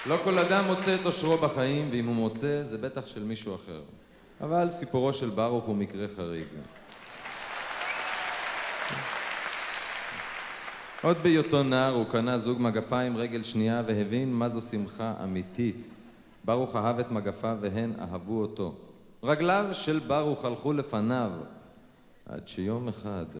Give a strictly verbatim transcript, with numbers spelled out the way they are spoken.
לא כל אדם מוצא את אושרו בחיים, ואם הוא מוצא, זה בטח של מישהו אחר. אבל סיפורו של ברוך הוא מקרה חריג. עוד בהיותו נער הוא קנה זוג מגפיים רגל שנייה והבין מה זו שמחה אמיתית. ברוך אהב את מגפיו והן אהבו אותו. רגליו של ברוך הלכו לפניו, עד שיום אחד